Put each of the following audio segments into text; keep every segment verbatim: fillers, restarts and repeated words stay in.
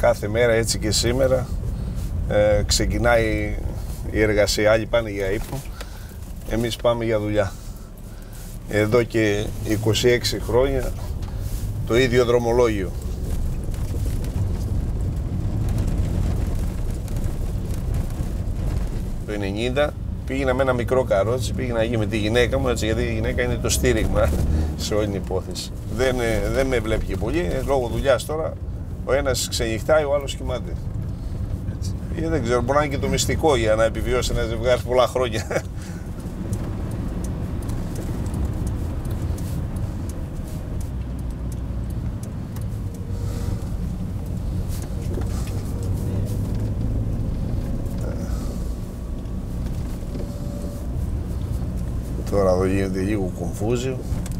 κάθε μέρα, έτσι και σήμερα, ε, ξεκινάει η εργασία, άλλοι πάνε για ύπνο, εμείς πάμε για δουλειά. Εδώ και είκοσι έξι χρόνια το ίδιο δρομολόγιο. Το ενενήντα πήγαινα με ένα μικρό καρότσι, πήγαινα εκεί με τη γυναίκα μου, έτσι, γιατί η γυναίκα είναι το στήριγμα σε όλη την υπόθεση. Δεν, δεν με βλέπει και πολύ, λόγω δουλειάς τώρα, ο ένας ξενυχτάει, ο άλλος κοιμάται. Έτσι. Ή δεν ξέρω, μπορεί να είναι και το μυστικό για να επιβιώσει ένα ζευγάρι πολλά χρόνια. Τώρα εδώ γίνεται λίγο κομφούζιο.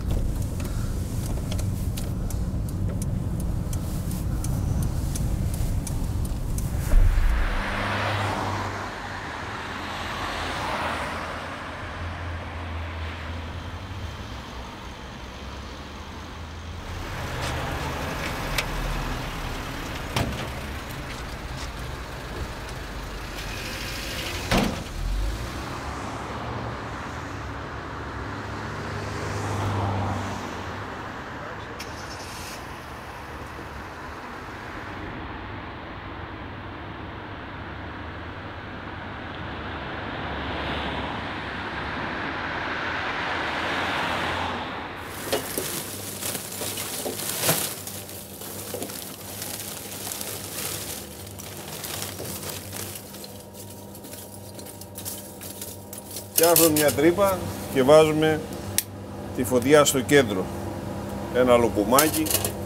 Φτιάχνουμε μια τρύπα και βάζουμε τη φωτιά στο κέντρο. Ένα λουκουμάκι,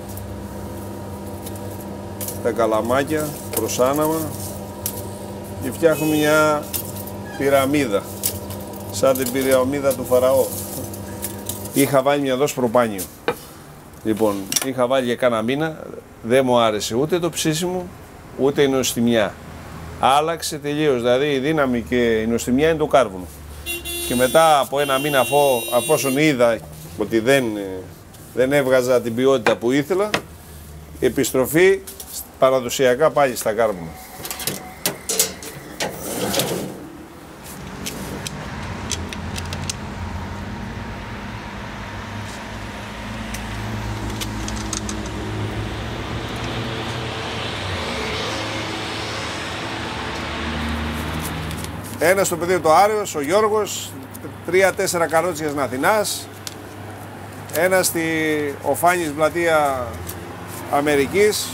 τα καλαμάκια προς άναμα και φτιάχνουμε μια πυραμίδα, σαν την πυραμίδα του Φαραώ. Είχα βάλει μια δόση προπάνιο. Λοιπόν, είχα βάλει για κάνα μήνα, δεν μου άρεσε ούτε το ψήσιμο, ούτε η νοστιμιά. Άλλαξε τελείως, δηλαδή η δύναμη και η νοστιμιά είναι το κάρβουνο. Και μετά από ένα μήνα, αφού, αφόσον είδα ότι δεν, δεν έβγαζα την ποιότητα που ήθελα, επιστροφή παραδοσιακά πάλι στα κάρβουνα. Ένα στο πεδίο το Άρεος, ο Γιώργος, τρία-τέσσερα καρότσια στην Αθηνάς, ένα στη Οφάνης πλατεία Αμερικής.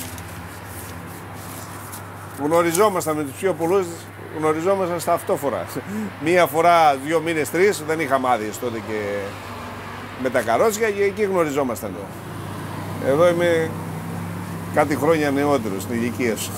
Γνωριζόμασταν με τους πιο πολλούς, γνωριζόμασταν στα αυτόφορα. Μία φορά, δύο μήνες, τρεις, δεν είχαμε άδειες τότε και με τα καρότσια και εκεί γνωριζόμασταν. Εδώ είμαι κάτι χρόνια νεότερος στην ηλικία σου.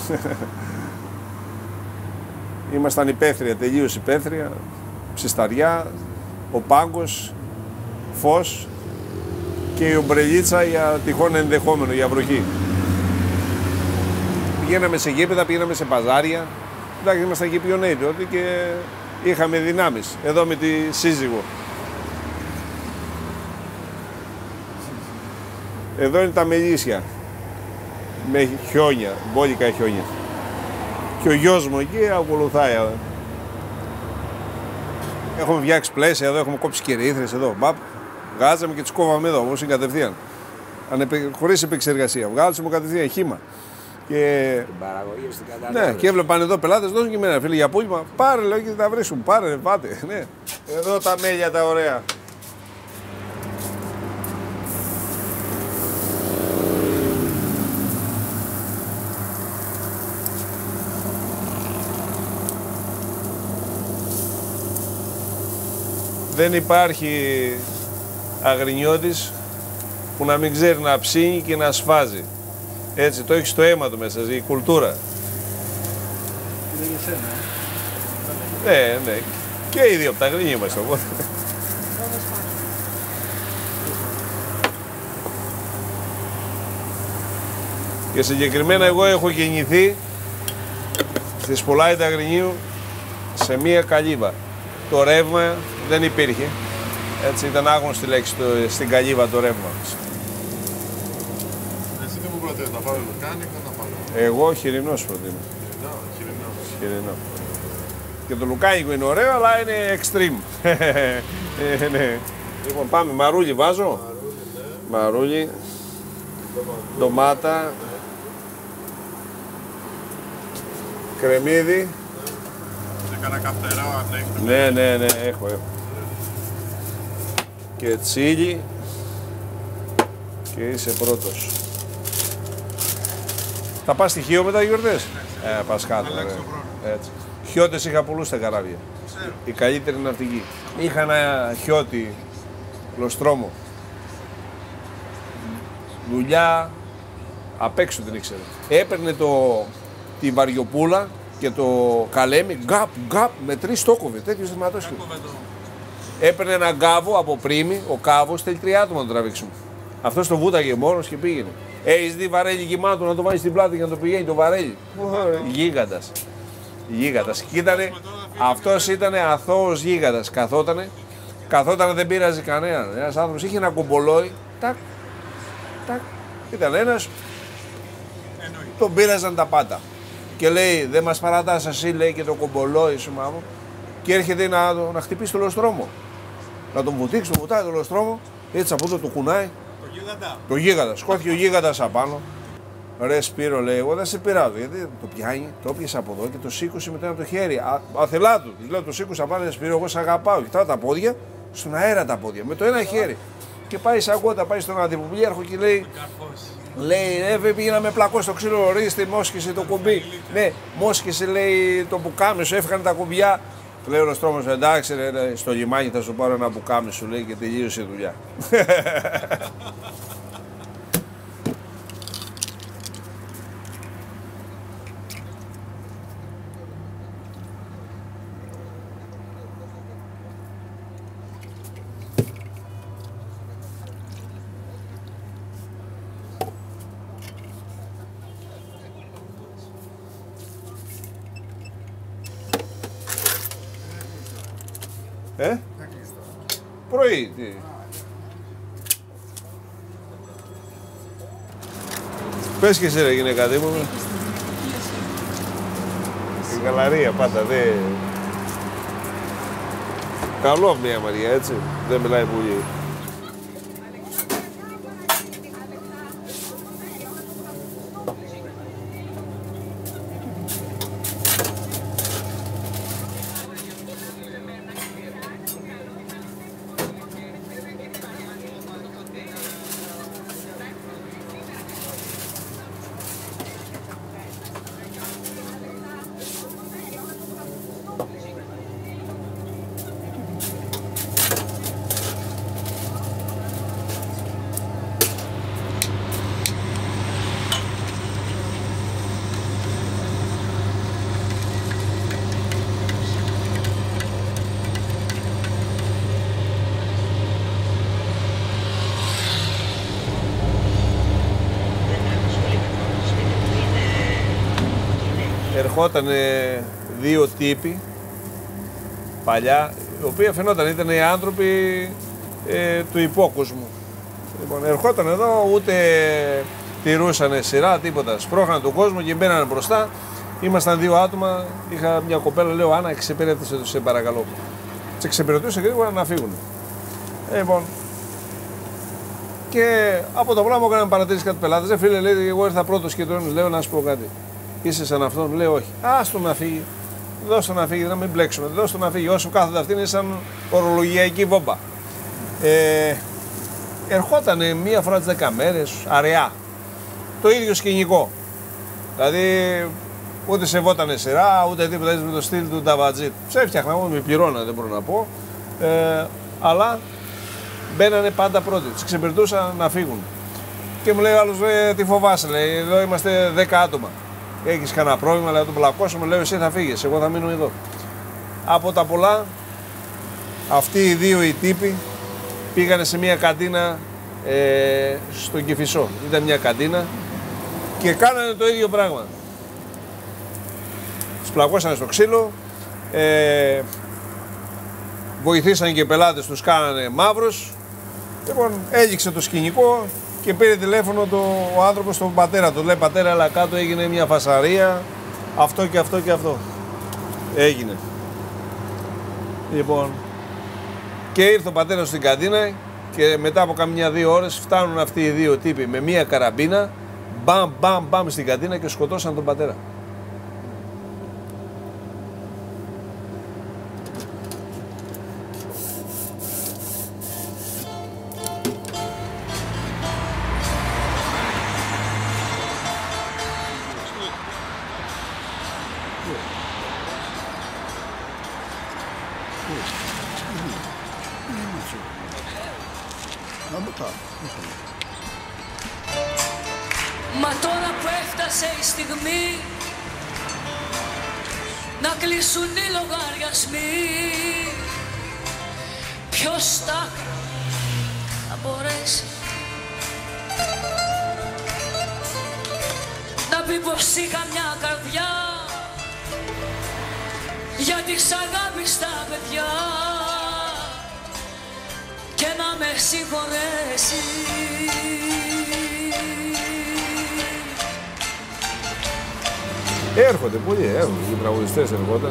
Ήμασταν υπαίθρια, τελείως υπαίθρια, ψισταριά, ο πάγκος, φως και η ομπρελίτσα για τυχόν ενδεχόμενο, για βροχή. Πηγαίναμε σε γήπεδα, πηγαίναμε σε παζάρια. Εντάξει, ήμασταν και πιονέοι τότε και είχαμε δυνάμεις. Εδώ με τη σύζυγο. Εδώ είναι τα μελίσια, με χιόνια, μπόλικα χιόνια. Και ο γιος μου εκεί ακολουθάει. Έχουμε φτιάξει πλαίσια εδώ, έχουμε κόψει κερήθρες εδώ. Μπαπ, βγάζαμε και τις κόβαμε εδώ, όμως είναι κατευθείαν. Ανεπε... Χωρίς επεξεργασία. Βγάλαμε κατευθείαν χύμα. Και... Την παραγωγή στην κατανάλωση. Ναι, και έβλεπαν εδώ πελάτες, δώσουν και εμένα φίλοι για πούλημα. Πάρε, λέω και τα βρίσκουν. Πάρε, πάτε. Ναι. Εδώ τα μέλια τα ωραία. Δεν υπάρχει αγρινιώτης που να μην ξέρει να ψήνει και να σφάζει. Έτσι, το έχει στο αίμα του μέσα, η κουλτούρα. Είναι για σένα, ε? Ναι, ναι. Και οι δύο από τα αγρινιά είμαστε, οπότε. Και συγκεκριμένα εγώ έχω γεννηθεί στη Σπολάητα Αγρινίου σε μία καλύβα. Το ρεύμα δεν υπήρχε. Έτσι ήταν άγνωστη λέξη το, στην καλύβα το ρεύμα. Εσύ δεν μου θες να φάμε λουκάνικο, να φάμε. Εγώ χοιρινός προτείνω. Χοιρινό, χοιρινό. Χοιρινό. Και το λουκάνικο είναι ωραίο, αλλά είναι extreme. ε, ναι. Λοιπόν, πάμε. Μαρούλι βάζω. Μαρούλι, ναι. Μαρούλι. Ντομάτα. Κρεμμύδι. Σε κανένα καυτερό αν έχετε. Ναι, ναι, ναι, έχω, έχω. Και τσίλι. Και είσαι πρώτος. Θα πας στοιχείο με τα γιορτές. Ε, Πασχάλ. Έτσι. Χιώτες είχα πολλούς στα καράβια. Η καλύτερη ναυτική. Είχα ένα χιώτη λοστρόμο. Δουλειά απ' έξω την ήξερε. Έπαιρνε το, τη βαριοπούλα και το καλέμι, γκάπ, γκάπ, με τρεις τόκοβε, τέτοιος θεματός. Έπαιρνε ένα γκάβο από πρίμη, ο κάβος θέλει τρία άτομα να το τραβήξουν. Αυτός το βούταγε μόνος και πήγαινε. Έχεις δει βαρέλι γυμάτο να το βάλεις στην πλάτη για να το πηγαίνει το βαρέλι. Γίγαντας. Γίγαντας. Και ήτανε, αυτός ήταν αθώος γίγαντας. Καθότανε, καθότανε δεν πείραζε κανέναν. Ένας άνθρωπος είχε ένα κομπολόι, τάκ, τάκ. Ήταν ένας, τον πείραζαν τα πάντα. Και λέει, δεν μας παρατάς εσύ, λέει, και το κομπολόι σου μάμο. Και έρχεται να, να χτυπήσει το λοστρόμο. Να τον βουτήξει, τον βουτάει το λοστρόμο, έτσι από εδώ το κουνάει. Το γίγαντα. Το γίγαντα, σκόθηκε ο γίγαντας απάνω. Ρε Σπύρο, λέει, εγώ δεν σε πειράζω. Γιατί το πιάνει, το πιάσε από εδώ και το σήκωσε μετά από το χέρι. Α, αθελά του. Της λέω, το σήκωσε απάνω, Σπύρο, εγώ σε αγαπάω. Κοιτάω τα πόδια, στον αέρα τα πόδια, με το ένα χέρι. Και πάει σαν κότα, πάει στον αντιποπλίαρχο και λέει, λέει, ρε, πήγε να με πλακώ στο ξύλο, ορίστε, μόσκησε το κουμπί. Ναι, μόσκησε, λέει, το πουκάμισο, έφυγαν τα κουμπιά. Λέει ο Ροστρόμος, εντάξει, ρε, ρε, στο λιμάνι θα σου πάρω ένα πουκάμισο, λέει, και τελείωσε η δουλειά. Ε, πρωί, τι. Πες και εσύ ρε γυναίκα μου. Στην γαλαρία πάντα, δε. Καλό μια Μαρία, έτσι, δεν μιλάει πολύ. Ερχόταν δύο τύποι παλιά, οι οποίοι φαινόταν ήταν οι άνθρωποι ε, του υπόκοσμου. Λοιπόν, ερχόταν εδώ, ούτε τηρούσανε σειρά, τίποτα. Σπρώχναν τον κόσμο και μπαίνανε μπροστά. Ήμασταν δύο άτομα. Είχα μια κοπέλα, λέω, Άννα, εξυπηρέτησε τους, σε παρακαλώ. Σε εξυπηρετούσε γρήγορα να φύγουν. Λοιπόν, και από το πράγμα έκαναν παρατήρηση κάτι πελάτες. Ρε φίλε, λέει, εγώ ήρθα πρώτος και τον λέω να σου πω κάτι. Είσαι σαν αυτόν, λέω όχι. Άστο να φύγει. Δώστο να φύγει, να μην μπλέξουμε. Δώστο να φύγει. Όσο κάθεται αυτή είναι σαν ορολογιακή βόμπα. Ε, ερχόταν μία φορά τις δέκα μέρες, αραιά. Το ίδιο σκηνικό. Δηλαδή, ούτε σεβότανε σειρά, ούτε τίποτα έτσι με το στυλ του Νταβατζή. Ψεύτιαχνα, μόνο με πληρώνανε, δεν μπορώ να πω. Ε, αλλά μπαίνανε πάντα πρώτοι. Τους ξεπερτούσαν να φύγουν. Και μου λέει ο άλλος, τι φοβάσαι, λέει, εδώ είμαστε δέκα άτομα. Έχεις κανένα πρόβλημα, λέει, να τον πλακώσουμε, λέω, εσύ θα φύγεις, εγώ θα μείνω εδώ. Από τα πολλά, αυτοί οι δύο οι τύποι πήγανε σε μια καντίνα ε, στον Κηφισό. Ήταν μια καντίνα και κάνανε το ίδιο πράγμα. Τους πλακώσανε στο ξύλο, ε, βοηθήσαν και οι πελάτες, τους κάνανε μαύρους. Λοιπόν, έληξε το σκηνικό, και πήρε τηλέφωνο το, ο άνθρωπος στον πατέρα του. Λέει, πατέρα, έλα κάτω, έγινε μια φασαρία, αυτό και αυτό και αυτό. Έγινε. Λοιπόν, και ήρθε ο πατέρας στην καντίνα και μετά από καμιά δύο ώρες φτάνουν αυτοί οι δύο τύποι με μια καραμπίνα, μπαμ, μπαμ, μπαμ στην καντίνα και σκοτώσαν τον πατέρα. Μα τώρα που έφτασε η στιγμή να κλείσουν οι λογαριασμοί, ποιος τάχα θα μπορέσει να πει πως είχα μια καρδιά γιατί σ' αγάπη στα παιδιά και να με συγχωρέσει. Έρχονται πολλοί, έρχονται, οι τραγουδιστές ερχόταν.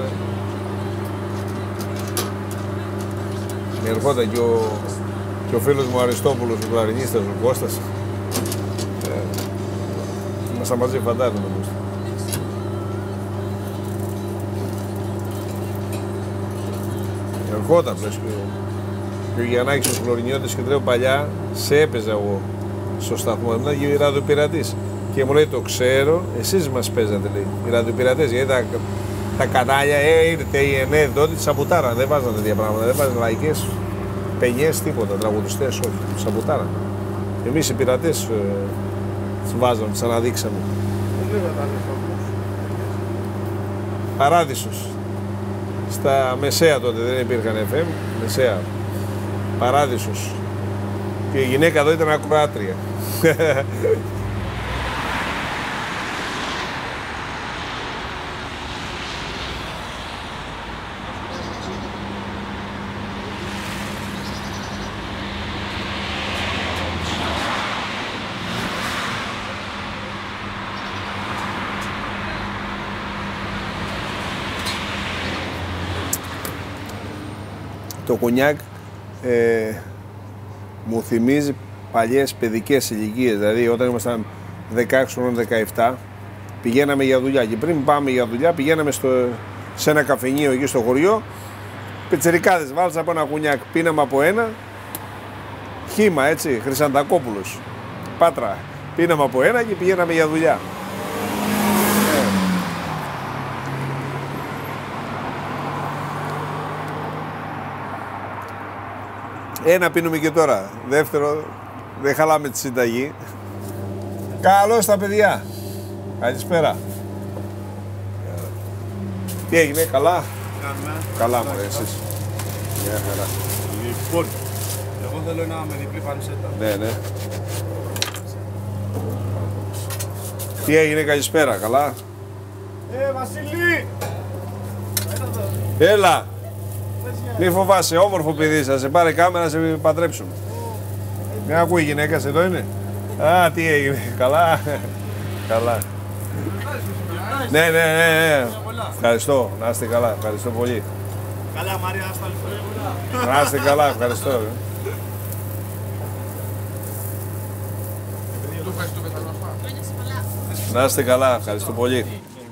Ερχόταν και ο, και ο φίλος μου Αριστόπουλος, ο κλαρινίστας, ο Κώστας. Ε, ήμασταν μαζί φαντάζομαι. Ερχόταν πλέον και ο Γιαννάκης ο Φλωρινιώτης και τρέχω παλιά, σε έπαιζα εγώ στο σταθμό, ήμουν και ραδιοπειρατής. Και μου λέει, το ξέρω, εσείς μας παίζατε, λέει, οι ραδιοπειρατές, γιατί τα, τα κανάλια, ε, ήρθε η ΕΝΕ, τότε σαπουτάραν, δεν βάζανε τέτοια πράγματα, δεν βάζανε λαϊκές πενιές, τίποτα, τραγουδιστές, όχι, σαπουτάραν. Εμείς οι πειρατές ε, τις βάζαμε, τις αναδείξαμε. Παράδεισος. Στα Μεσαία τότε δεν υπήρχαν εφ εμ, Μεσαία. Παράδεισος. Και η γυναίκα εδώ ήταν ακροάτρια. Το κονιάκ ε, μου θυμίζει παλιές παιδικές ηλικίες, δηλαδή όταν ήμασταν δεκαέξι χρόνων, δεκαεπτά, πηγαίναμε για δουλειά και πριν πάμε για δουλειά πηγαίναμε στο, σε ένα καφενείο εκεί στο χωριό, πιτσιρικάδες, βάλεις από ένα κονιάκ, πίναμε από ένα, Χήμα έτσι, Χρυσαντακόπουλος, Πάτρα, πίναμε από ένα και πηγαίναμε για δουλειά. Ένα πίνουμε και τώρα. Δεύτερο, δεν χαλάμε τη συνταγή. Καλώς τα παιδιά. Καλησπέρα. Τι έγινε, καλά. Κάνουμε. Καλά μου, εσείς. Μια χαρά. Λοιπόν, εγώ θέλω ένα με διπλή πανσέτα. Ναι, ναι. Τι έγινε, καλησπέρα, καλά. Ε, Βασίλη! Έλα. Μη φοβάσαι, όμορφο παιδί σας, σε πάρε κάμερα, σε παντρέψουμε. Μια ακούει η γυναίκα, σε εδώ είναι. Α, τι έγινε, καλά. Καλά. Ναι, ναι, ναι, ναι. Ευχαριστώ, να είστε καλά, ευχαριστώ πολύ. Καλά, Μαρία, ασφαλιστώ. Να είστε καλά, ευχαριστώ. Να είστε καλά, ευχαριστώ πολύ.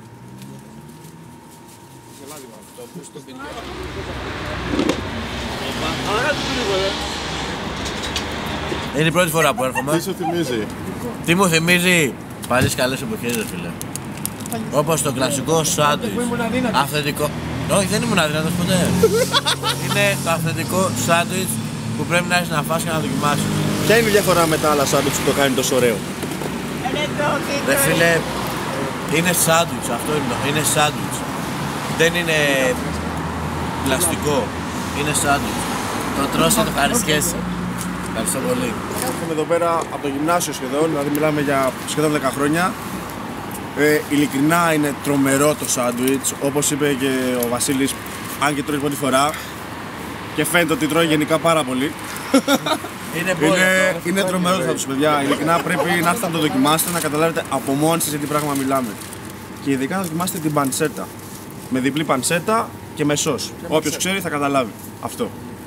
Είναι η πρώτη φορά που έρχομαι. Τι σου θυμίζει? Τι μου θυμίζει? Παλιές καλές εποχές, ρε φίλε. Όπως το κλασικό σάντουιτς. Αυθεντικό. Όχι, δεν ήμουν αδύνατος ποτέ. Είναι το αυθεντικό σάντουιτς που πρέπει να έχεις να φας και να δοκιμάσεις. Ποια είναι η διαφορά με τα άλλα σάντουιτς που το κάνει τόσο ωραίο? Ρε φίλε, είναι σάντουιτς, αυτό είναι το. Είναι σάντουιτς. Δεν είναι πλαστικό. Είναι σάντουιτς. Το τρως και το ευχαριστιέσαι. Ευχαριστώ πολύ. Έρχομαι εδώ πέρα από το γυμνάσιο σχεδόν, δηλαδή μιλάμε για σχεδόν δέκα χρόνια. Ε, ειλικρινά είναι τρομερό το σάντουιτς, όπως είπε και ο Βασίλης, αν και τρώει πρώτη φορά. Και φαίνεται ότι τρώει γενικά πάρα πολύ. Είναι, πόλη, είναι, αυτό, είναι τρομερό θα τους παιδιά. Ειλικρινά πρέπει να έρθετε να το δοκιμάσετε, να καταλάβετε από μόνοι σας για τι πράγμα μιλάμε. Και ειδικά να δοκιμάσετε την πανσέτα. Με διπλή πανσέτα και με σως. Όποιος ξέρει θα καταλάβει. Αυτό.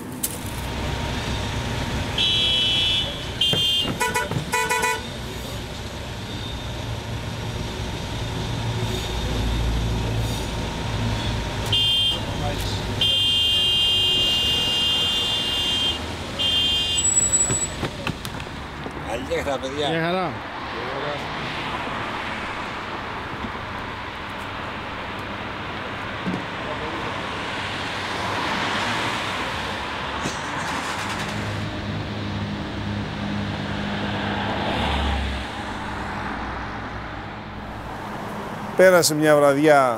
Αλήθεια, παιδιά. Μια χαρά. Πέρασε μια βραδιά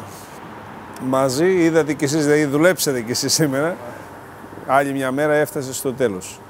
μαζί, είδατε κι εσείς, δηλαδή δουλέψατε κι εσείς σήμερα. Άλλη μια μέρα έφτασε στο τέλος.